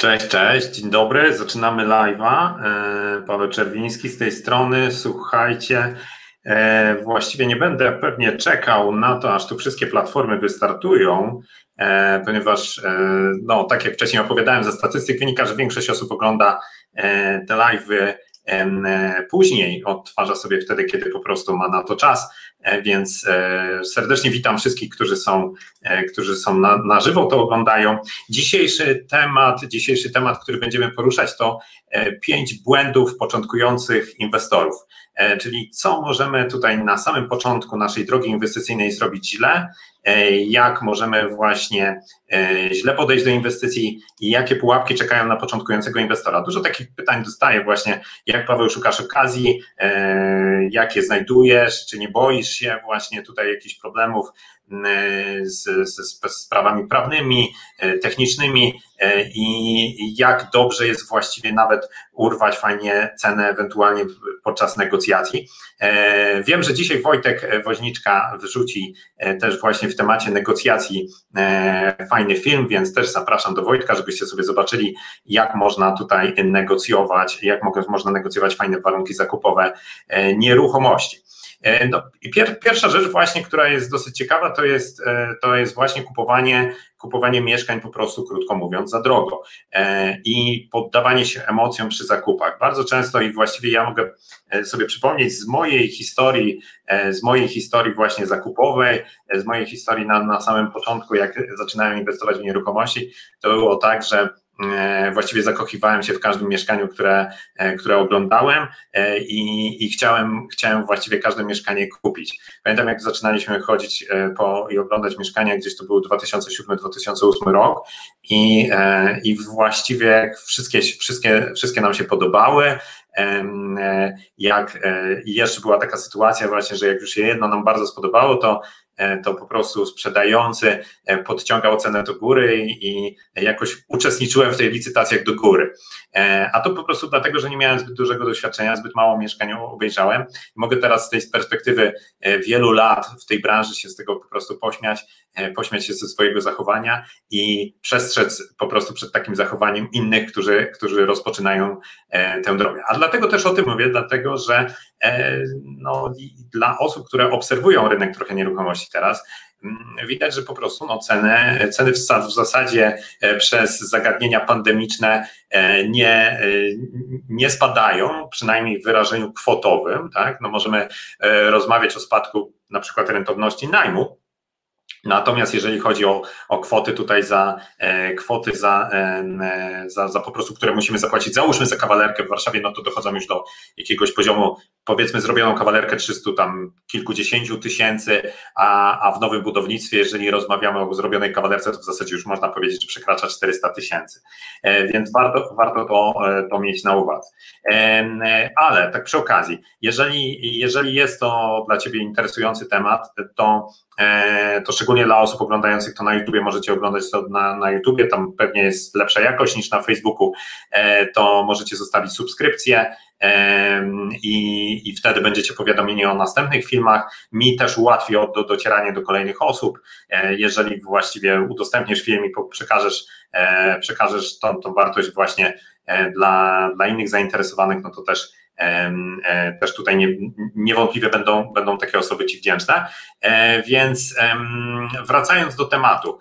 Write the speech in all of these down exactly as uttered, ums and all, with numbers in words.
Cześć, cześć, dzień dobry, zaczynamy live'a. Paweł Czerwiński z tej strony. Słuchajcie, właściwie nie będę pewnie czekał na to, aż tu wszystkie platformy wystartują, ponieważ, no, tak jak wcześniej opowiadałem, ze statystyk wynika, że większość osób ogląda te live'y później, odtwarza sobie wtedy, kiedy po prostu ma na to czas, więc serdecznie witam wszystkich, którzy są, którzy są na, na żywo, to oglądają. Dzisiejszy temat, dzisiejszy temat, który będziemy poruszać, to pięć błędów początkujących inwestorów, czyli co możemy tutaj na samym początku naszej drogi inwestycyjnej zrobić źle, jak możemy właśnie źle podejść do inwestycji i jakie pułapki czekają na początkującego inwestora. Dużo takich pytań dostaję właśnie, jak Paweł szukasz okazji, jak je znajdujesz, czy nie boisz się właśnie tutaj jakichś problemów z, z, z sprawami prawnymi, technicznymi i jak dobrze jest właściwie nawet urwać fajnie cenę ewentualnie podczas negocjacji. Wiem, że dzisiaj Wojtek Woźniczka wrzuci też właśnie w temacie negocjacji fajny film, więc też zapraszam do Wojtka, żebyście sobie zobaczyli, jak można tutaj negocjować, jak można negocjować fajne warunki zakupowe nieruchomości. No, i pier, pierwsza rzecz właśnie, która jest dosyć ciekawa, to jest, to jest właśnie kupowanie, kupowanie mieszkań po prostu, krótko mówiąc, za drogo i poddawanie się emocjom przy zakupach. Bardzo często i właściwie ja mogę sobie przypomnieć z mojej historii, z mojej historii właśnie zakupowej, z mojej historii na, na samym początku, jak zaczynałem inwestować w nieruchomości, to było tak, że właściwie zakochiwałem się w każdym mieszkaniu, które, które oglądałem i, i chciałem, chciałem właściwie każde mieszkanie kupić. Pamiętam, jak zaczynaliśmy chodzić po i oglądać mieszkania, gdzieś to był dwa tysiące siódmy dwa tysiące ósmy rok i, i właściwie wszystkie, wszystkie, wszystkie nam się podobały. Jak i jeszcze była taka sytuacja właśnie, że jak już się jedno nam bardzo spodobało, to to po prostu sprzedający podciągał cenę do góry i jakoś uczestniczyłem w tej licytacjach do góry. A to po prostu dlatego, że nie miałem zbyt dużego doświadczenia, zbyt mało mieszkań obejrzałem. Mogę teraz z tej perspektywy wielu lat w tej branży się z tego po prostu pośmiać, pośmiać się ze swojego zachowania i przestrzec po prostu przed takim zachowaniem innych, którzy, którzy rozpoczynają tę drogę. A dlatego też o tym mówię, dlatego, że no, dla osób, które obserwują rynek trochę nieruchomości teraz, widać, że po prostu no, ceny, ceny w, w zasadzie przez zagadnienia pandemiczne nie, nie spadają, przynajmniej w wyrażeniu kwotowym. Tak? No, możemy rozmawiać o spadku na przykład rentowności najmu. Natomiast jeżeli chodzi o, o kwoty tutaj za e, kwoty za, e, za, za po prostu, które musimy zapłacić, załóżmy za kawalerkę w Warszawie, no to dochodzą już do jakiegoś poziomu, powiedzmy zrobioną kawalerkę trzystu tam kilkudziesięciu tysięcy, a, a w nowym budownictwie, jeżeli rozmawiamy o zrobionej kawalerce, to w zasadzie już można powiedzieć, że przekracza czterysta tysięcy, e, więc warto, warto to, to mieć na uwadze. E, ale tak przy okazji, jeżeli, jeżeli jest to dla Ciebie interesujący temat, to, e, to szczególnie dla osób oglądających to na YouTubie, możecie oglądać to na, na YouTubie, tam pewnie jest lepsza jakość niż na Facebooku, e, to możecie zostawić subskrypcję e, i, i wtedy będziecie powiadomieni o następnych filmach. Mi też ułatwi do, docieranie do kolejnych osób, e, jeżeli właściwie udostępnisz film i przekażesz, e, przekażesz tą, tą wartość właśnie e, dla, dla innych zainteresowanych, no to też też tutaj nie, niewątpliwie będą, będą takie osoby Ci wdzięczne. Więc wracając do tematu,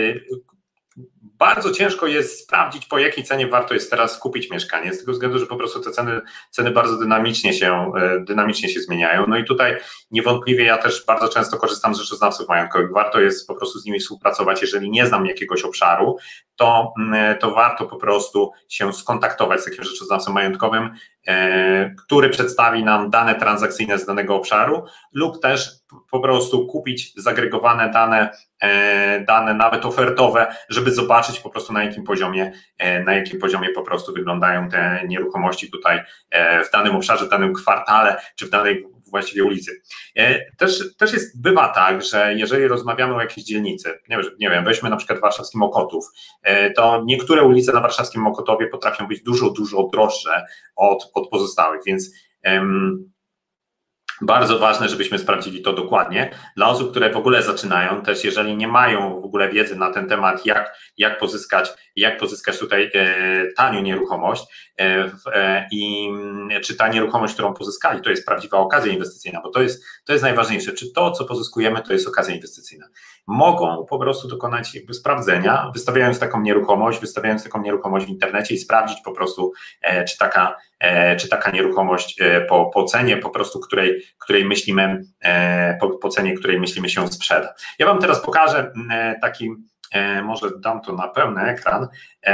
bardzo ciężko jest sprawdzić, po jakiej cenie warto jest teraz kupić mieszkanie, z tego względu, że po prostu te ceny, ceny bardzo dynamicznie się, dynamicznie się zmieniają. No i tutaj niewątpliwie ja też bardzo często korzystam z rzeczoznawców majątkowych. Warto jest po prostu z nimi współpracować. Jeżeli nie znam jakiegoś obszaru, to, to warto po prostu się skontaktować z takim rzeczoznawcą majątkowym, który przedstawi nam dane transakcyjne z danego obszaru, lub też po prostu kupić zagregowane dane, dane nawet ofertowe, żeby zobaczyć po prostu na jakim poziomie, na jakim poziomie po prostu wyglądają te nieruchomości tutaj w danym obszarze, w danym kwartale, czy w danej właściwie ulicy. Też, też jest, bywa tak, że jeżeli rozmawiamy o jakiejś dzielnicy, nie wiem, nie wiem, weźmy na przykład warszawski Mokotów, to niektóre ulice na warszawskim Mokotowie potrafią być dużo, dużo droższe od, od pozostałych, więc um, bardzo ważne, żebyśmy sprawdzili to dokładnie. Dla osób, które w ogóle zaczynają, też jeżeli nie mają w ogóle wiedzy na ten temat, jak, jak pozyskać, jak pozyskać tutaj tanią nieruchomość i czy ta nieruchomość, którą pozyskali, to jest prawdziwa okazja inwestycyjna, bo to jest, to jest najważniejsze, czy to, co pozyskujemy, to jest okazja inwestycyjna. Mogą po prostu dokonać jakby sprawdzenia, wystawiając taką nieruchomość, wystawiając taką nieruchomość w internecie i sprawdzić po prostu, czy taka, czy taka nieruchomość po, po cenie po prostu, której, której myślimy, po, po cenie, której myślimy się sprzeda. Ja wam teraz pokażę taki, może dam to na pełny ekran,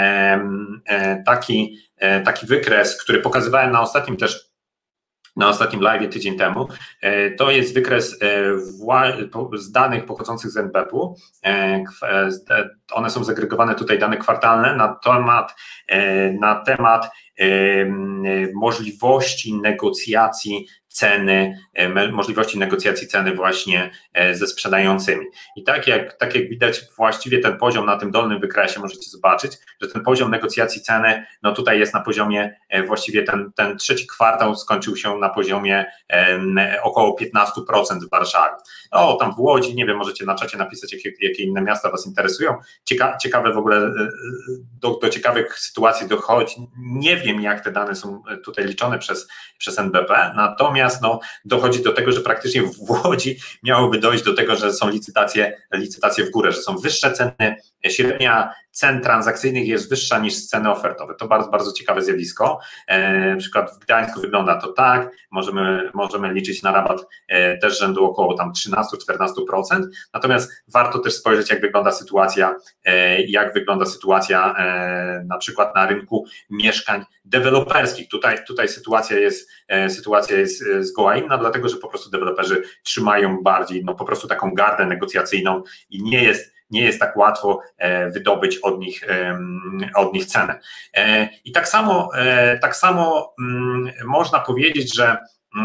taki, taki wykres, który pokazywałem na ostatnim też na ostatnim live tydzień temu. To jest wykres z danych pochodzących z N B P-u. One są zagregowane tutaj, dane kwartalne na temat, na temat możliwości negocjacji ceny, możliwości negocjacji ceny właśnie ze sprzedającymi. I tak jak, tak jak widać, właściwie ten poziom na tym dolnym wykresie możecie zobaczyć, że ten poziom negocjacji ceny, no tutaj jest na poziomie, właściwie ten, ten trzeci kwartał skończył się na poziomie około piętnaście procent w Warszawie. O, tam w Łodzi, nie wiem, możecie na czacie napisać, jakie, jakie inne miasta was interesują. Cieka, ciekawe w ogóle, do, do ciekawych sytuacji dochodzi. Nie wiem, jak te dane są tutaj liczone przez, przez N B P, natomiast no, dochodzi do tego, że praktycznie w Łodzi miałoby dojść do tego, że są licytacje, licytacje w górę, że są wyższe ceny, średnia cen transakcyjnych jest wyższa niż ceny ofertowe. To bardzo, bardzo ciekawe zjawisko. E, na przykład w Gdańsku wygląda to tak, możemy, możemy liczyć na rabat e, też rzędu około tam trzynaście do czternastu procent, natomiast warto też spojrzeć, jak wygląda sytuacja, e, jak wygląda sytuacja e, na przykład na rynku mieszkań deweloperskich. Tutaj, tutaj sytuacja jest, e, sytuacja jest e, zgoła inna, dlatego że po prostu deweloperzy trzymają bardziej, no po prostu taką gardę negocjacyjną i nie jest nie jest tak łatwo wydobyć od nich, od nich cenę. I tak samo, tak samo można powiedzieć, że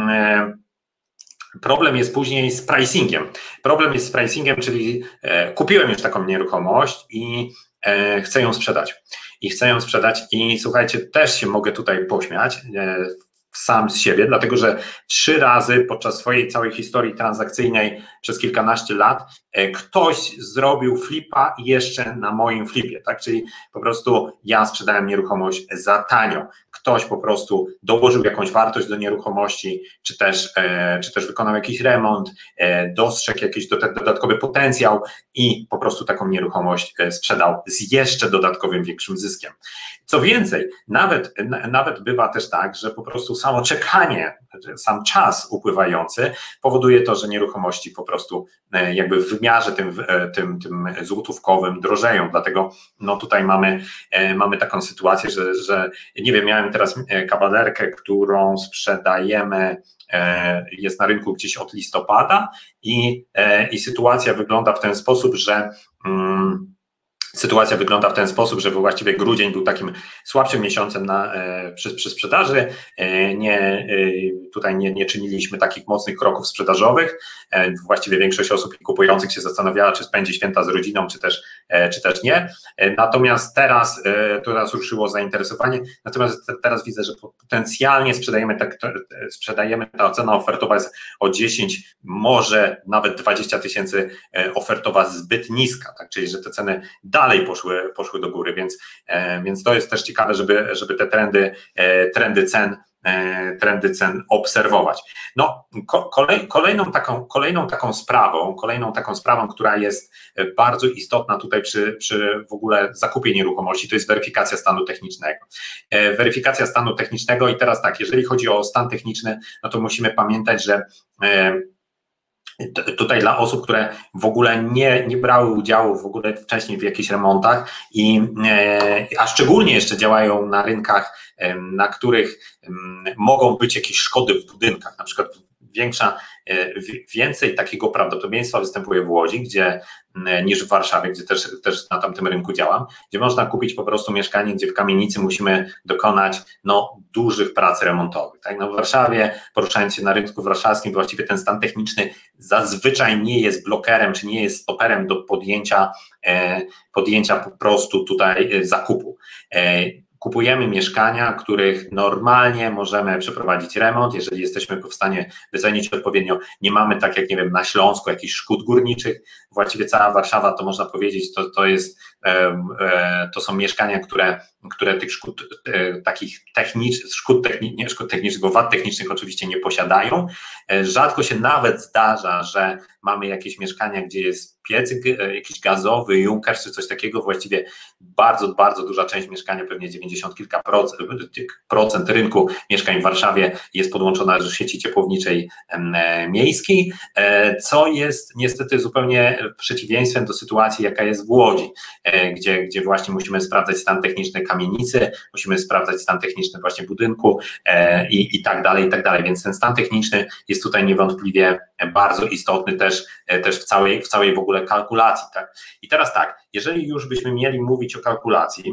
problem jest później z pricingiem. Problem jest z pricingiem, czyli kupiłem już taką nieruchomość i chcę ją sprzedać. I chcę ją sprzedać i słuchajcie, też się mogę tutaj pośmiać sam z siebie, dlatego że trzy razy podczas swojej całej historii transakcyjnej przez kilkanaście lat ktoś zrobił flipa jeszcze na moim flipie, tak? Czyli po prostu ja sprzedałem nieruchomość za tanio, ktoś po prostu dołożył jakąś wartość do nieruchomości, czy też, czy też wykonał jakiś remont, dostrzegł jakiś dodatkowy potencjał i po prostu taką nieruchomość sprzedał z jeszcze dodatkowym większym zyskiem. Co więcej, nawet, nawet bywa też tak, że po prostu samo czekanie, sam czas upływający powoduje to, że nieruchomości po prostu jakby w wymiarze tym, tym, tym złotówkowym drożeją, dlatego no tutaj mamy, mamy taką sytuację, że, że nie wiem, miałem teraz kawalerkę, którą sprzedajemy, jest na rynku gdzieś od listopada i, i sytuacja wygląda w ten sposób, że um, Sytuacja wygląda w ten sposób, że właściwie grudzień był takim słabszym miesiącem na, e, przy, przy sprzedaży. E, nie, e, tutaj nie, nie czyniliśmy takich mocnych kroków sprzedażowych. E, właściwie większość osób kupujących się zastanawiała, czy spędzi święta z rodziną, czy też, e, czy też nie. E, natomiast teraz, e, teraz ruszyło zainteresowanie. Natomiast te, teraz widzę, że potencjalnie sprzedajemy, tak, to, sprzedajemy, ta cena ofertowa jest o dziesięć, może nawet dwadzieścia tysięcy ofertowa zbyt niska, tak? Czyli że te ceny dalej poszły, poszły do góry, więc, e, więc to jest też ciekawe, żeby, żeby te trendy, e, trendy cen e, trendy cen obserwować. No, ko, kolej, kolejną, taką, kolejną taką sprawą, kolejną taką sprawą, która jest bardzo istotna tutaj przy, przy w ogóle zakupie nieruchomości, to jest weryfikacja stanu technicznego. E, weryfikacja stanu technicznego i teraz tak, jeżeli chodzi o stan techniczny, no to musimy pamiętać, że e, tutaj dla osób, które w ogóle nie, nie brały udziału w ogóle wcześniej w jakichś remontach i e, a szczególnie jeszcze działają na rynkach, e, na których e, mogą być jakieś szkody w budynkach, na przykład większa, e, więcej takiego prawdopodobieństwa występuje w Łodzi, gdzie e, niż w Warszawie, gdzie też, też na tamtym rynku działam, gdzie można kupić po prostu mieszkanie, gdzie w kamienicy musimy dokonać no, dużych prac remontowych. Tak? No, w Warszawie, poruszając się na rynku warszawskim, właściwie ten stan techniczny zazwyczaj nie jest blokerem, czy nie jest stoperem do podjęcia, e, podjęcia po prostu tutaj zakupu. E, kupujemy mieszkania, których normalnie możemy przeprowadzić remont, jeżeli jesteśmy go w stanie wycenić odpowiednio. Nie mamy, tak jak nie wiem, na Śląsku jakichś szkód górniczych, właściwie cała Warszawa, to można powiedzieć, to, to jest, to są mieszkania, które, które tych szkód takich technicznych, szkód technicznych, nie szkód technicznych, bo wad technicznych oczywiście nie posiadają. Rzadko się nawet zdarza, że mamy jakieś mieszkania, gdzie jest piecyk jakiś gazowy, Junkers czy coś takiego. Właściwie bardzo, bardzo duża część mieszkania, pewnie dziewięćdziesiąt kilka procent, procent rynku mieszkań w Warszawie jest podłączona do sieci ciepłowniczej miejskiej, co jest niestety zupełnie przeciwieństwem do sytuacji, jaka jest w Łodzi, gdzie, gdzie właśnie musimy sprawdzać stan techniczny kamienicy, musimy sprawdzać stan techniczny właśnie budynku i, i tak dalej, i tak dalej, więc ten stan techniczny jest tutaj niewątpliwie bardzo istotny też, też w całej, w całej w ogóle kalkulacji, tak? I teraz tak, jeżeli już byśmy mieli mówić o kalkulacji,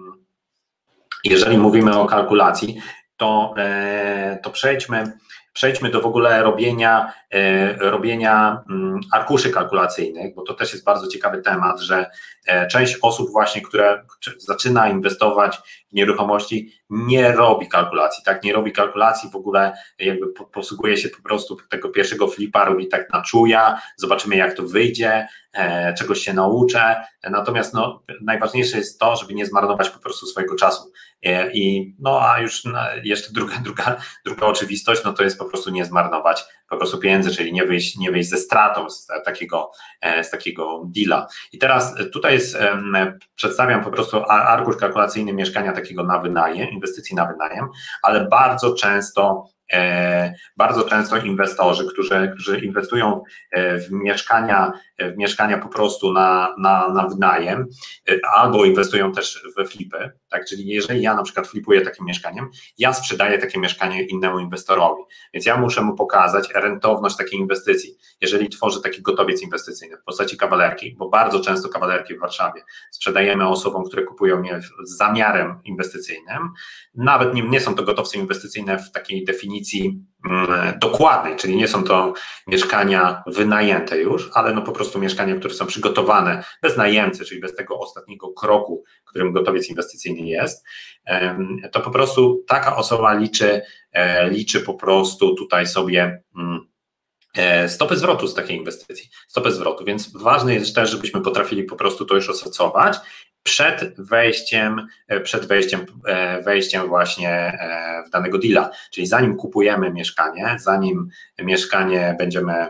jeżeli mówimy o kalkulacji, to, to przejdźmy, przejdźmy do w ogóle robienia, robienia arkuszy kalkulacyjnych, bo to też jest bardzo ciekawy temat, że część osób właśnie, które zaczyna inwestować w nieruchomości, nie robi kalkulacji, tak, nie robi kalkulacji w ogóle, jakby posługuje się po prostu tego pierwszego flipa, robi tak na czuja, zobaczymy jak to wyjdzie, e, czegoś się nauczę, natomiast no, najważniejsze jest to, żeby nie zmarnować po prostu swojego czasu e, i no a już na, jeszcze druga, druga, druga oczywistość, no to jest po prostu nie zmarnować po prostu pieniędzy, czyli nie wyjść, nie wyjść ze stratą z takiego, z takiego deala. I teraz tutaj jest, przedstawiam po prostu arkusz kalkulacyjny mieszkania takiego na wynajem, inwestycji na wynajem, ale bardzo często bardzo często inwestorzy, którzy, którzy inwestują w mieszkania, w mieszkania po prostu na, na, na wynajem, albo inwestują też we flipy, tak, czyli jeżeli ja na przykład flipuję takim mieszkaniem, ja sprzedaję takie mieszkanie innemu inwestorowi, więc ja muszę mu pokazać rentowność takiej inwestycji, jeżeli tworzę taki gotowiec inwestycyjny w postaci kawalerki, bo bardzo często kawalerki w Warszawie sprzedajemy osobom, które kupują je z zamiarem inwestycyjnym, nawet nie, nie są to gotowce inwestycyjne w takiej definicji dokładnej, czyli nie są to mieszkania wynajęte już, ale no po prostu mieszkania, które są przygotowane bez najemcy, czyli bez tego ostatniego kroku, którym gotowiec inwestycyjny jest, to po prostu taka osoba liczy, liczy po prostu tutaj sobie stopy zwrotu z takiej inwestycji, stopy zwrotu, więc ważne jest też, żebyśmy potrafili po prostu to już oszacować przed wejściem, przed wejściem, wejściem właśnie w danego deala, czyli zanim kupujemy mieszkanie, zanim mieszkanie będziemy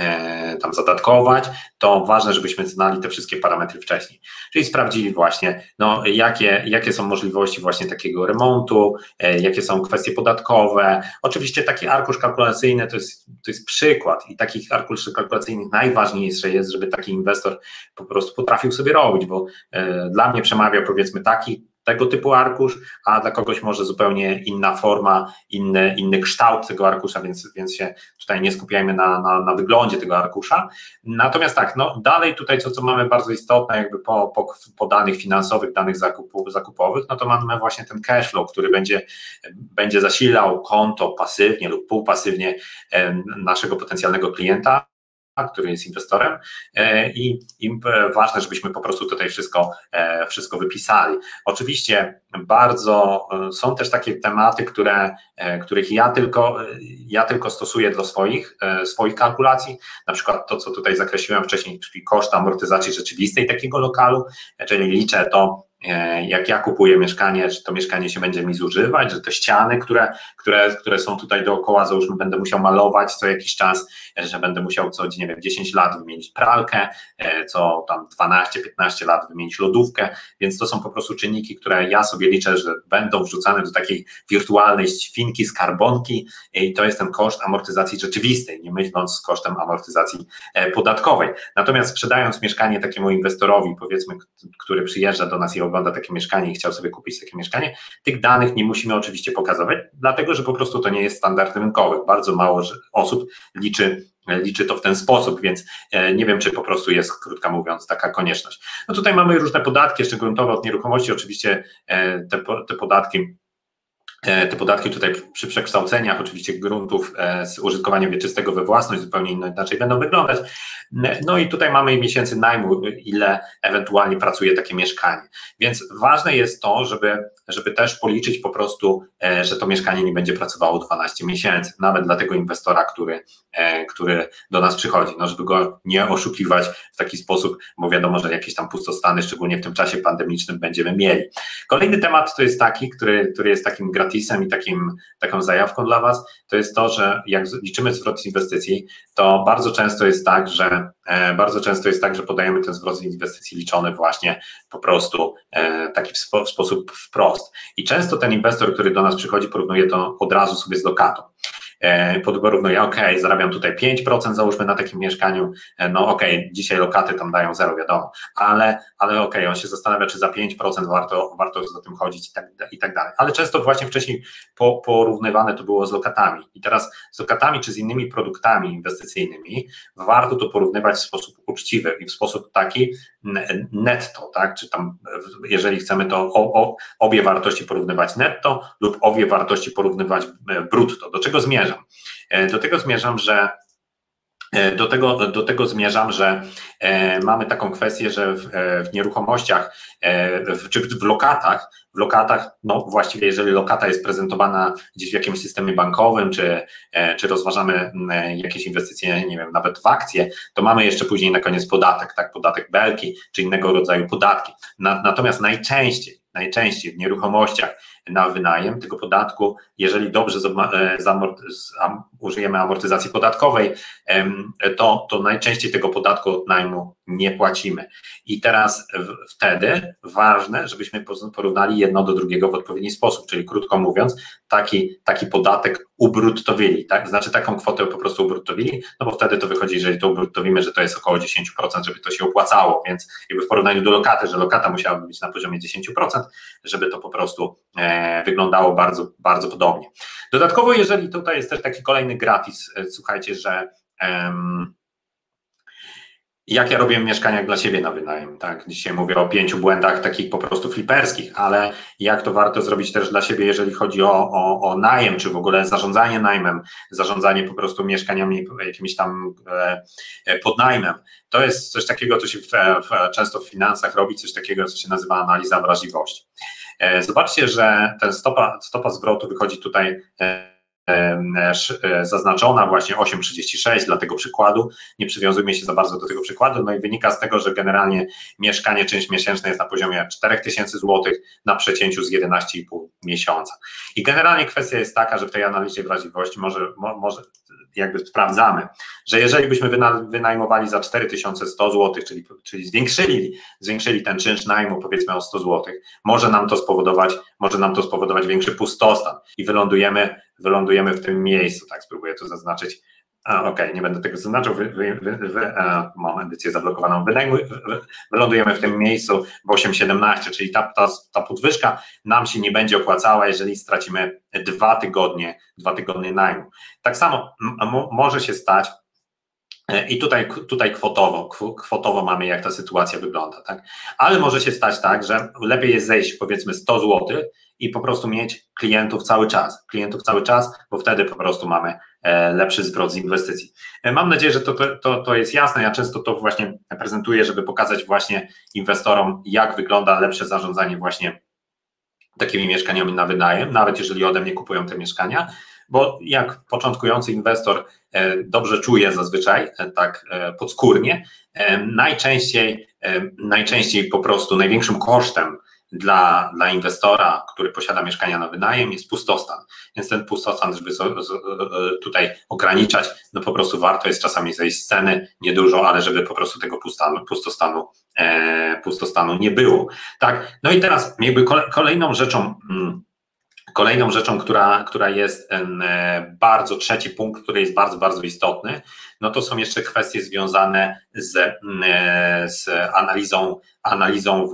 tam zadatkować, to ważne, żebyśmy znali te wszystkie parametry wcześniej, czyli sprawdzili właśnie, no, jakie, jakie są możliwości właśnie takiego remontu, jakie są kwestie podatkowe. Oczywiście taki arkusz kalkulacyjny to jest, to jest przykład i takich arkuszy kalkulacyjnych najważniejsze jest, żeby taki inwestor po prostu potrafił sobie robić, bo e, dla mnie przemawia powiedzmy taki tego typu arkusz, a dla kogoś może zupełnie inna forma, inny, inny kształt tego arkusza, więc, więc się tutaj nie skupiajmy na, na, na wyglądzie tego arkusza. Natomiast tak, no dalej tutaj co, co mamy bardzo istotne jakby po, po, po danych finansowych, danych zakupu, zakupowych, no to mamy właśnie ten cash flow, który będzie, będzie zasilał konto pasywnie lub półpasywnie naszego potencjalnego klienta, który jest inwestorem i, i ważne, żebyśmy po prostu tutaj wszystko, wszystko wypisali. Oczywiście bardzo są też takie tematy, które, których ja tylko, ja tylko stosuję do swoich, swoich kalkulacji, na przykład to, co tutaj zakreśliłem wcześniej, czyli koszt amortyzacji rzeczywistej takiego lokalu, czyli liczę to, jak ja kupuję mieszkanie, czy to mieszkanie się będzie mi zużywać, że te ściany, które, które, które są tutaj dookoła, załóżmy będę musiał malować co jakiś czas, że będę musiał co, nie wiem, dziesięć lat wymienić pralkę, co tam dwanaście piętnaście lat wymienić lodówkę, więc to są po prostu czynniki, które ja sobie liczę, że będą wrzucane do takiej wirtualnej świnki, skarbonki i to jest ten koszt amortyzacji rzeczywistej, nie myśląc kosztem amortyzacji podatkowej. Natomiast sprzedając mieszkanie takiemu inwestorowi, powiedzmy, który przyjeżdża do nas i ogląda takie mieszkanie i chciał sobie kupić takie mieszkanie, tych danych nie musimy oczywiście pokazywać, dlatego że po prostu to nie jest standard rynkowy. Bardzo mało osób liczy, liczy to w ten sposób, więc nie wiem, czy po prostu jest, krótko mówiąc, taka konieczność. No tutaj mamy różne podatki, jeszcze gruntowe od nieruchomości, oczywiście te, te podatki Te podatki tutaj przy przekształceniach oczywiście gruntów z użytkowania wieczystego we własność zupełnie inaczej będą wyglądać. No i tutaj mamy miesięcy najmu, ile ewentualnie pracuje takie mieszkanie. Więc ważne jest to, żeby, żeby też policzyć po prostu, że to mieszkanie nie będzie pracowało dwanaście miesięcy, nawet dla tego inwestora, który, który do nas przychodzi, no żeby go nie oszukiwać w taki sposób, bo wiadomo, że jakieś tam pustostany, szczególnie w tym czasie pandemicznym, będziemy mieli. Kolejny temat to jest taki, który, który jest takim gratisem i takim, taką zajawką dla Was, to jest to, że jak liczymy zwrot z inwestycji, to bardzo często jest tak, że e, bardzo często jest tak, że podajemy ten zwrot z inwestycji liczony właśnie po prostu e, taki w, spo, w sposób wprost. I często ten inwestor, który do nas przychodzi, porównuje to od razu sobie z lokatą. Porównuje, ok, zarabiam tutaj pięć procent, załóżmy na takim mieszkaniu, no ok, dzisiaj lokaty tam dają zero, wiadomo, ale, ale ok, on się zastanawia, czy za pięć procent warto, warto za tym chodzić i tak, i tak dalej. Ale często właśnie wcześniej po, porównywane to było z lokatami i teraz z lokatami czy z innymi produktami inwestycyjnymi warto to porównywać w sposób uczciwy i w sposób taki netto, tak, czy tam jeżeli chcemy to o, o, obie wartości porównywać netto lub obie wartości porównywać brutto. Do czego zmierzam? Do tego zmierzam, że Do tego, do tego zmierzam, że e, mamy taką kwestię, że w, e, w nieruchomościach, e, w, czy w lokatach, w lokatach, no właściwie jeżeli lokata jest prezentowana gdzieś w jakimś systemie bankowym, czy, e, czy rozważamy e, jakieś inwestycje, nie wiem, nawet w akcje, to mamy jeszcze później na koniec podatek, tak, podatek belki, czy innego rodzaju podatki. Na, natomiast najczęściej, najczęściej w nieruchomościach na wynajem tego podatku, jeżeli dobrze użyjemy amortyzacji podatkowej, to, to najczęściej tego podatku od najmu nie płacimy. I teraz w, wtedy ważne, żebyśmy porównali jedno do drugiego w odpowiedni sposób, czyli krótko mówiąc, taki, taki podatek ubruttowili, tak? Znaczy taką kwotę po prostu ubruttowili, no bo wtedy to wychodzi, jeżeli to ubruttowimy, że to jest około dziesięć procent, żeby to się opłacało, więc jakby w porównaniu do lokaty, że lokata musiałaby być na poziomie dziesięć procent, żeby to po prostu e, wyglądało bardzo, bardzo podobnie. Dodatkowo, jeżeli tutaj jest też taki kolejny gratis, e, słuchajcie, że em, jak ja robię mieszkania dla siebie na wynajem, tak? Dzisiaj mówię o pięciu błędach takich po prostu fliperskich, ale jak to warto zrobić też dla siebie, jeżeli chodzi o, o, o najem, czy w ogóle zarządzanie najmem, zarządzanie po prostu mieszkaniami jakimiś tam e, pod najmem. To jest coś takiego, co się w, w, często w finansach robi, coś takiego, co się nazywa analiza wrażliwości. E, zobaczcie, że ten stopa, stopa zwrotu wychodzi tutaj e, zaznaczona właśnie osiem przecinek trzydzieści sześć dla tego przykładu, nie przywiązujmy się za bardzo do tego przykładu, no i wynika z tego, że generalnie mieszkanie czynsz miesięczny jest na poziomie cztery tysiące złotych na przecięciu z jedenaście i pół miesiąca. I generalnie kwestia jest taka, że w tej analizie wrażliwości może, może jakby sprawdzamy, że jeżeli byśmy wynajmowali za cztery tysiące sto złotych, czyli, czyli zwiększyli, zwiększyli ten czynsz najmu powiedzmy o sto złotych, może nam to spowodować, może nam to spowodować większy pustostan i wylądujemy, wylądujemy w tym miejscu, tak, spróbuję to zaznaczyć. Okej, okay, nie będę tego zaznaczał, wy, wy, wy, wy, a, mam edycję zablokowaną, Wynajmuj, wy, wylądujemy w tym miejscu w osiem siedemnaście, czyli ta, ta, ta podwyżka nam się nie będzie opłacała, jeżeli stracimy dwa tygodnie, dwa tygodnie najmu. Tak samo m, może się stać, i tutaj, tutaj kwotowo, kwotowo mamy, jak ta sytuacja wygląda, tak? Ale może się stać tak, że lepiej jest zejść powiedzmy sto złotych i po prostu mieć klientów cały czas, klientów cały czas, bo wtedy po prostu mamy lepszy zwrot z inwestycji. Mam nadzieję, że to, to, to jest jasne, ja często to właśnie prezentuję, żeby pokazać właśnie inwestorom, jak wygląda lepsze zarządzanie właśnie takimi mieszkaniami na wynajem, nawet jeżeli ode mnie kupują te mieszkania, bo jak początkujący inwestor dobrze czuje zazwyczaj, tak podskórnie, najczęściej, najczęściej po prostu największym kosztem dla, dla inwestora, który posiada mieszkania na wynajem, jest pustostan. Więc ten pustostan, żeby z, z, tutaj ograniczać, no po prostu warto jest czasami zejść z ceny, niedużo, ale żeby po prostu tego pustostanu, pustostanu, e, pustostanu nie było. Tak? No i teraz jakby kolejną rzeczą, Kolejną rzeczą, która, która jest bardzo, trzeci punkt, który jest bardzo, bardzo istotny, no to są jeszcze kwestie związane z, z analizą, analizą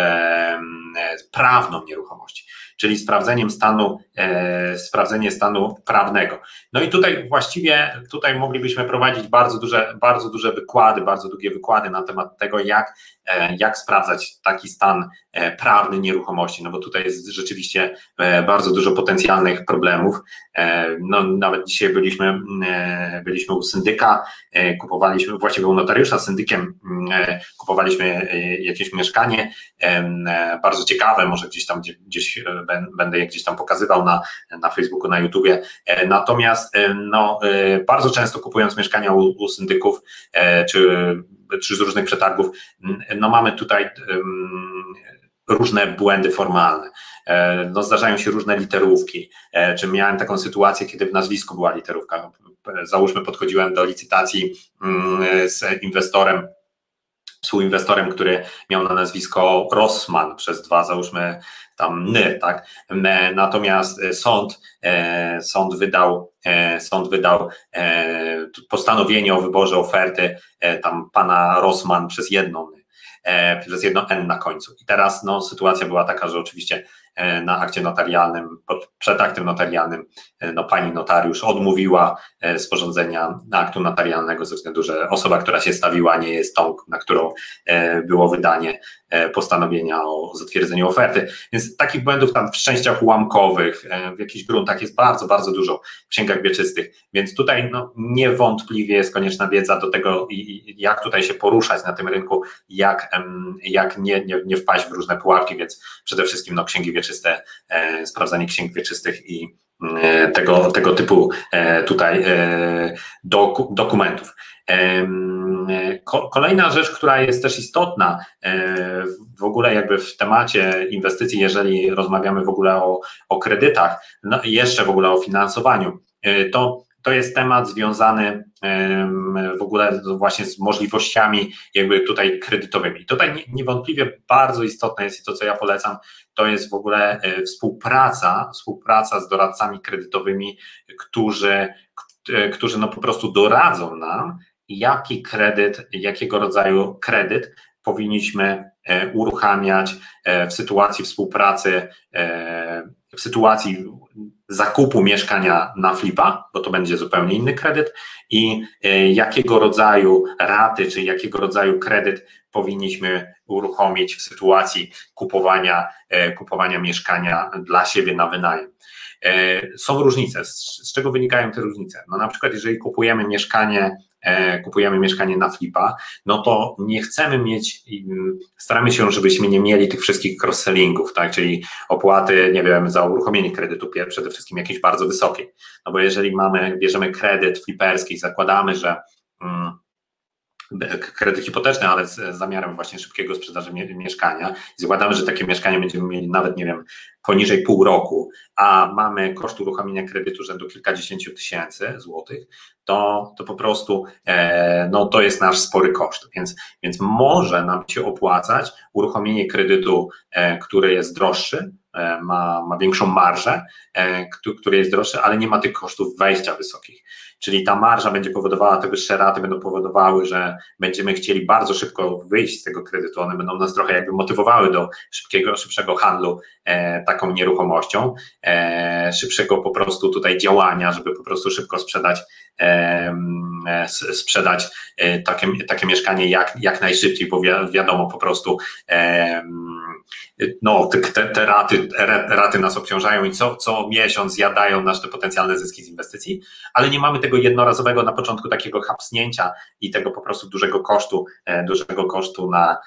prawną nieruchomości, czyli sprawdzeniem stanu, sprawdzenie stanu prawnego. No i tutaj właściwie, tutaj moglibyśmy prowadzić bardzo duże, bardzo duże wykłady, bardzo długie wykłady na temat tego, jak, jak sprawdzać taki stan prawny nieruchomości, no bo tutaj jest rzeczywiście bardzo dużo potencjalnych problemów. No, nawet dzisiaj byliśmy, byliśmy u syndyka, kupowaliśmy, właściwie u notariusza, syndykiem kupowaliśmy jakieś mieszkanie, bardzo ciekawe, może gdzieś tam, gdzieś będę je gdzieś tam pokazywał na, na Facebooku, na YouTubie, natomiast no, bardzo często kupując mieszkania u, u syndyków, czy, czy z różnych przetargów, no mamy tutaj różne błędy formalne, no zdarzają się różne literówki, czy miałem taką sytuację, kiedy w nazwisku była literówka, załóżmy podchodziłem do licytacji z inwestorem, współinwestorem, który miał na nazwisko Rossmann przez dwa, załóżmy tam ny, tak? Natomiast sąd, sąd wydał, sąd wydał postanowienie o wyborze oferty tam pana Rossmann przez jedno ny, przez jedno N na końcu. I teraz no, sytuacja była taka, że oczywiście na akcie notarialnym, przed aktem notarialnym no, pani notariusz odmówiła sporządzenia aktu notarialnego ze względu, że osoba, która się stawiła, nie jest tą, na którą było wydanie postanowienia o zatwierdzeniu oferty. Więc takich błędów tam w częściach ułamkowych, w jakichś gruntach jest bardzo, bardzo dużo w księgach wieczystych, więc tutaj no, niewątpliwie jest konieczna wiedza do tego, jak tutaj się poruszać na tym rynku, jak, jak nie, nie, nie wpaść w różne pułapki, więc przede wszystkim no, księgi wieczyste, sprawdzanie księg wieczystych i tego, tego typu tutaj doku, dokumentów. Kolejna rzecz, która jest też istotna w ogóle jakby w temacie inwestycji, jeżeli rozmawiamy w ogóle o, o kredytach, no jeszcze w ogóle o finansowaniu, to to jest temat związany w ogóle właśnie z możliwościami jakby tutaj kredytowymi. Tutaj niewątpliwie bardzo istotne jest i to, co ja polecam, to jest w ogóle współpraca, współpraca z doradcami kredytowymi, którzy, którzy no po prostu doradzą nam, jaki kredyt, jakiego rodzaju kredyt powinniśmy uruchamiać w sytuacji współpracy, w sytuacji zakupu mieszkania na flipa, bo to będzie zupełnie inny kredyt, i jakiego rodzaju raty, czy jakiego rodzaju kredyt powinniśmy uruchomić w sytuacji kupowania, kupowania mieszkania dla siebie na wynajem. Są różnice. Z czego wynikają te różnice? No na przykład jeżeli kupujemy mieszkanie, kupujemy mieszkanie na flipa, no to nie chcemy mieć, staramy się, żebyśmy nie mieli tych wszystkich cross-sellingów, tak, czyli opłaty, nie wiem, za uruchomienie kredytu przede wszystkim jakiejś bardzo wysokiej, no bo jeżeli mamy, bierzemy kredyt fliperski, zakładamy, że mm, kredyt hipoteczny, ale z zamiarem właśnie szybkiego sprzedaży mieszkania i zakładamy, że takie mieszkanie będziemy mieli nawet, nie wiem, poniżej pół roku, a mamy koszt uruchomienia kredytu rzędu kilkadziesięciu tysięcy złotych, to, to po prostu e, no, to jest nasz spory koszt, więc, więc może nam się opłacać uruchomienie kredytu, e, który jest droższy, e, ma, ma większą marżę, e, który jest droższy, ale nie ma tych kosztów wejścia wysokich. Czyli ta marża będzie powodowała, te wyższe raty będą powodowały, że będziemy chcieli bardzo szybko wyjść z tego kredytu, one będą nas trochę jakby motywowały do szybkiego, szybszego handlu e, taką nieruchomością, e, szybszego po prostu tutaj działania, żeby po prostu szybko sprzedać, e, sprzedać e, takie, takie mieszkanie jak, jak najszybciej, bo wi wiadomo po prostu e, no, te, te raty, raty nas obciążają i co, co miesiąc zjadają nasze te potencjalne zyski z inwestycji, ale nie mamy tego jednorazowego na początku takiego chapsnięcia i tego po prostu dużego kosztu, dużego kosztu na,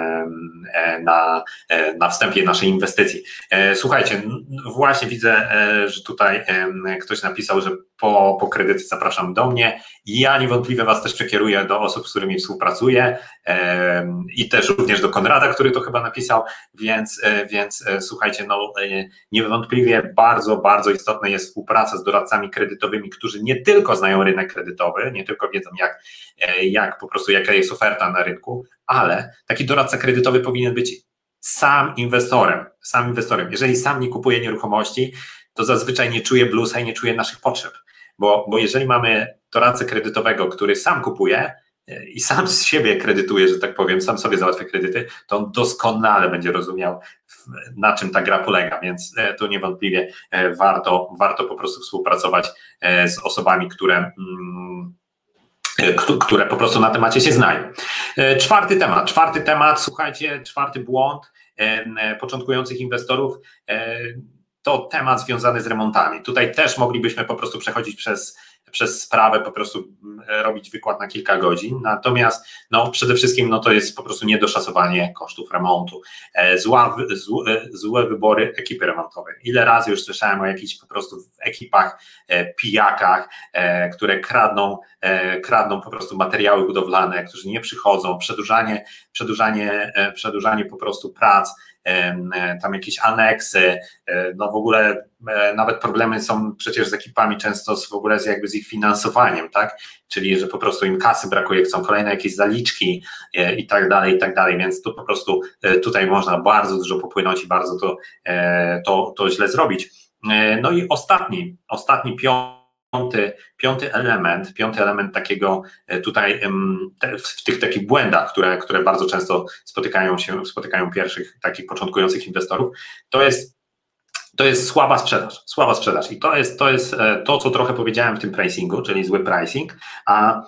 na, na wstępie naszej inwestycji. Słuchajcie, właśnie widzę, że tutaj ktoś napisał, że po, po kredyty zapraszam do mnie. Ja niewątpliwie Was też przekieruję do osób, z którymi współpracuję i też również do Konrada, który to chyba napisał, więc, więc słuchajcie, no niewątpliwie bardzo, bardzo istotna jest współpraca z doradcami kredytowymi, którzy nie tylko znają rynek kredytowy, nie tylko wiedzą jak, jak po prostu jaka jest oferta na rynku, ale taki doradca kredytowy powinien być sam inwestorem, sam inwestorem. Jeżeli sam nie kupuje nieruchomości, to zazwyczaj nie czuje bluesa i nie czuje naszych potrzeb, bo, bo jeżeli mamy doradcę kredytowego, który sam kupuje i sam z siebie kredytuje, że tak powiem, sam sobie załatwia kredyty, to on doskonale będzie rozumiał, na czym ta gra polega, więc to niewątpliwie warto, warto po prostu współpracować z osobami, które które po prostu na temacie się znają. Czwarty temat, czwarty temat, słuchajcie, czwarty błąd początkujących inwestorów to temat związany z remontami. Tutaj też moglibyśmy po prostu przechodzić przez, przez sprawę, po prostu robić wykład na kilka godzin, natomiast no, przede wszystkim no, to jest po prostu niedoszacowanie kosztów remontu, zła, złe, złe wybory ekipy remontowej. Ile razy już słyszałem o jakichś po prostu w ekipach pijakach, które kradną, kradną po prostu materiały budowlane, którzy nie przychodzą, przedłużanie, przedłużanie, przedłużanie po prostu prac, tam jakieś aneksy, no w ogóle nawet problemy są przecież z ekipami często z, w ogóle z jakby z ich finansowaniem, tak, czyli że po prostu im kasy brakuje, chcą kolejne jakieś zaliczki i tak dalej, i tak dalej, więc tu po prostu tutaj można bardzo dużo popłynąć i bardzo to, to, to źle zrobić. No i ostatni, ostatni piąty Piąty, piąty element, piąty element takiego tutaj w tych takich błędach, które, które bardzo często spotykają się, spotykają pierwszych takich początkujących inwestorów, to jest to jest słaba sprzedaż, słaba sprzedaż i to jest to, jest to co trochę powiedziałem w tym pricingu, czyli zły pricing, a,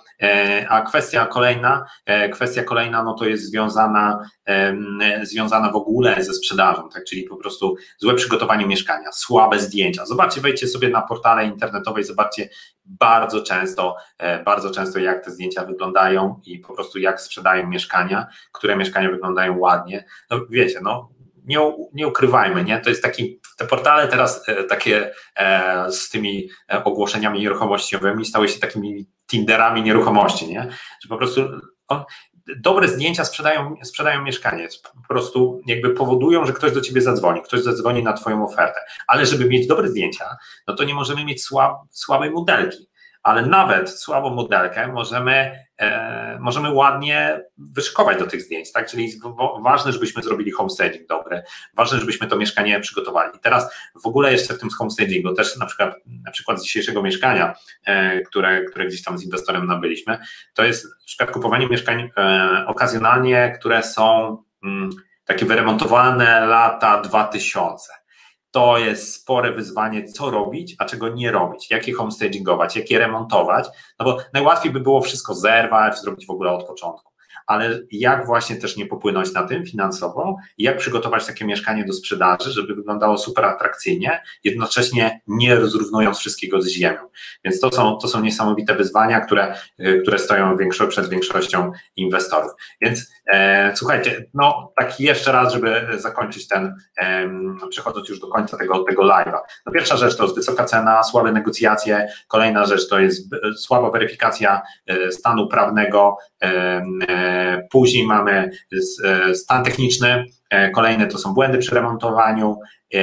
a kwestia kolejna, kwestia kolejna no to jest związana, związana w ogóle ze sprzedażą, tak, czyli po prostu złe przygotowanie mieszkania, słabe zdjęcia. Zobaczcie, wejdźcie sobie na portale internetowe i zobaczcie bardzo często, bardzo często jak te zdjęcia wyglądają i po prostu jak sprzedają mieszkania, które mieszkania wyglądają ładnie. No wiecie, no Nie, nie ukrywajmy, nie? To jest taki, te portale teraz e, takie e, z tymi e, ogłoszeniami nieruchomościowymi stały się takimi Tinderami nieruchomości, nie? Że po prostu on, dobre zdjęcia sprzedają, sprzedają mieszkanie, po prostu jakby powodują, że ktoś do ciebie zadzwoni, ktoś zadzwoni na twoją ofertę, ale żeby mieć dobre zdjęcia, no to nie możemy mieć słab, słabej modelki, ale nawet słabą modelkę możemy, e, możemy ładnie wyszykować do tych zdjęć, tak? Czyli ważne, żebyśmy zrobili homestaging dobry, ważne, żebyśmy to mieszkanie przygotowali. I teraz w ogóle jeszcze w tym homestagingu, też na przykład, na przykład z dzisiejszego mieszkania, e, które, które gdzieś tam z inwestorem nabyliśmy, to jest na przykład kupowanie mieszkań e, okazjonalnie, które są mm, takie wyremontowane lata dwa tysiące. To jest spore wyzwanie, co robić, a czego nie robić, jakie homestagingować, jakie remontować, no bo najłatwiej by było wszystko zerwać, zrobić w ogóle od początku, ale jak właśnie też nie popłynąć na tym finansowo i jak przygotować takie mieszkanie do sprzedaży, żeby wyglądało super atrakcyjnie, jednocześnie nie rozrównując wszystkiego z ziemią. Więc to są, to są niesamowite wyzwania, które, które stoją większo, przed większością inwestorów. Więc e, słuchajcie, no tak jeszcze raz, żeby zakończyć ten, e, przechodząc już do końca tego, tego live'a. No pierwsza rzecz to jest wysoka cena, słabe negocjacje, kolejna rzecz to jest słaba weryfikacja stanu prawnego, e, później mamy stan techniczny, kolejne to są błędy przy remontowaniu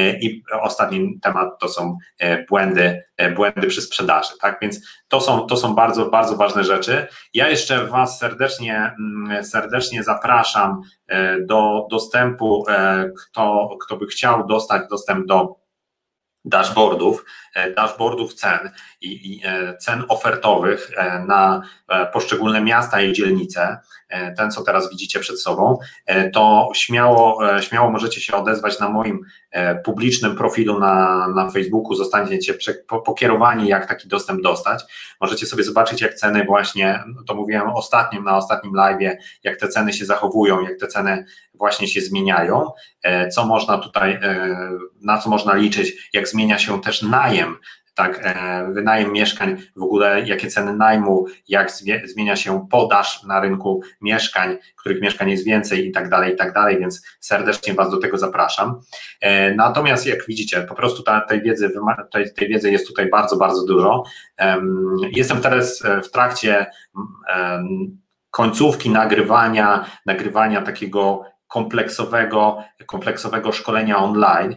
i ostatni temat to są błędy, błędy przy sprzedaży, tak, więc to są, to są bardzo, bardzo ważne rzeczy. Ja jeszcze Was serdecznie, serdecznie zapraszam do dostępu, kto, kto by chciał dostać dostęp do dashboardów, dashboardów cen i, i cen ofertowych na poszczególne miasta i dzielnice, ten co teraz widzicie przed sobą, to śmiało, śmiało możecie się odezwać na moim publicznym profilu na, na Facebooku, zostaniecie pokierowani, jak taki dostęp dostać. Możecie sobie zobaczyć, jak ceny właśnie, to mówiłem ostatnim, na ostatnim live'ie, jak te ceny się zachowują, jak te ceny właśnie się zmieniają, co można tutaj, na co można liczyć, jak zmienia się też najem, tak, wynajem mieszkań, w ogóle jakie ceny najmu, jak zmienia się podaż na rynku mieszkań, których mieszkań jest więcej i tak dalej, i tak dalej, więc serdecznie Was do tego zapraszam. Natomiast jak widzicie, po prostu ta, tej, wiedzy, tej, tej wiedzy jest tutaj bardzo, bardzo dużo. Jestem teraz w trakcie końcówki nagrywania, nagrywania takiego kompleksowego, kompleksowego szkolenia online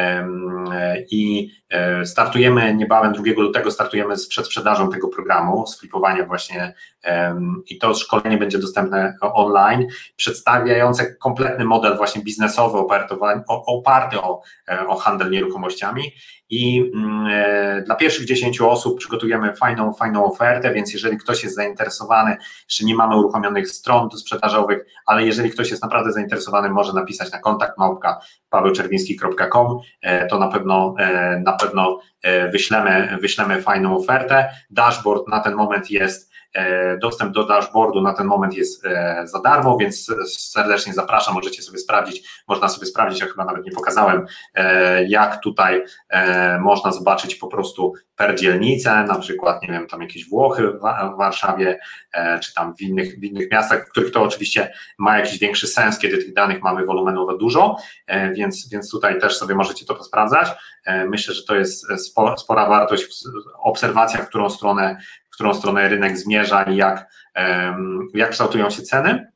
i startujemy niebawem, drugiego lutego startujemy z przedsprzedażą tego programu, z flipowania właśnie i to szkolenie będzie dostępne online, przedstawiające kompletny model właśnie biznesowy oparty o, o handel nieruchomościami i dla pierwszych dziesięciu osób przygotujemy fajną, fajną ofertę, więc jeżeli ktoś jest zainteresowany, jeszcze nie mamy uruchomionych stron sprzedażowych, ale jeżeli ktoś jest naprawdę zainteresowany, może napisać na kontakt małpka paweł czerwiński kropka com, to na pewno, na pewno wyślemy, wyślemy fajną ofertę. Dashboard na ten moment jest Dostęp do dashboardu na ten moment jest za darmo, więc serdecznie zapraszam, możecie sobie sprawdzić, można sobie sprawdzić, ja chyba nawet nie pokazałem, jak tutaj można zobaczyć po prostu per dzielnicę, na przykład, nie wiem, tam jakieś Włochy w Warszawie, czy tam w innych, w innych miastach, w których to oczywiście ma jakiś większy sens, kiedy tych danych mamy wolumenowo dużo, więc, więc tutaj też sobie możecie to posprawdzać. Myślę, że to jest spora wartość, obserwacja, w którą stronę, w którą stronę rynek zmierza i jak, jak kształtują się ceny.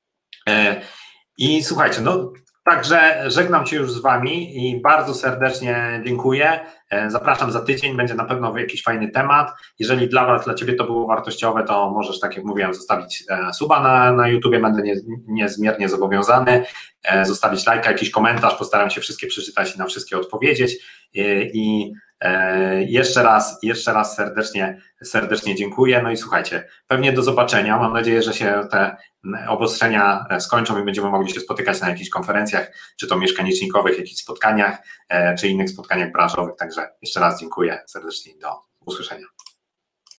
I słuchajcie, no także żegnam się już z Wami i bardzo serdecznie dziękuję. Zapraszam za tydzień, będzie na pewno jakiś fajny temat. Jeżeli dla Was, dla Ciebie to było wartościowe, to możesz, tak jak mówiłem, zostawić suba na, na YouTubie, będę nie, niezmiernie zobowiązany, zostawić lajka, jakiś komentarz, postaram się wszystkie przeczytać i na wszystkie odpowiedzieć. I, i jeszcze raz, jeszcze raz serdecznie, serdecznie dziękuję. No i słuchajcie, pewnie do zobaczenia. Mam nadzieję, że się te obostrzenia skończą i będziemy mogli się spotykać na jakichś konferencjach, czy to mieszkanicznikowych, jakichś spotkaniach, czy innych spotkaniach branżowych. Także jeszcze raz dziękuję serdecznie i do usłyszenia.